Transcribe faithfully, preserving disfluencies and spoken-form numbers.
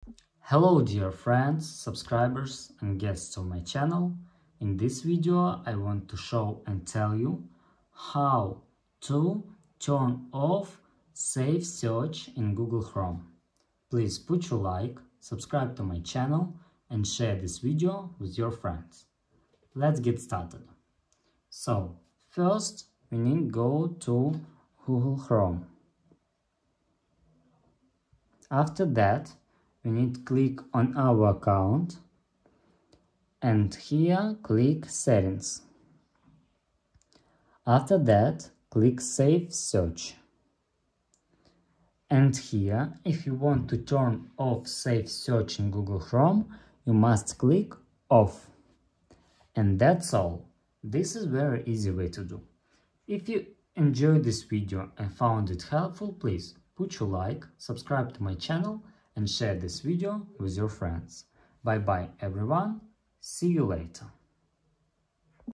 Hello dear friends, subscribers and guests of my channel. In this video I want to show and tell you how to turn off Safe Search in Google Chrome. Please put your like, subscribe to my channel and share this video with your friends. Let's get started. So first we need to go to Google Chrome. After that we need to click on our account and here click Settings. After that click Safe Search. And here, if you want to turn off Safe Search in Google Chrome, you must click Off. And that's all. This is a very easy way to do. If you enjoyed this video and found it helpful, please put your like, subscribe to my channel and share this video with your friends. Bye bye everyone, see you later.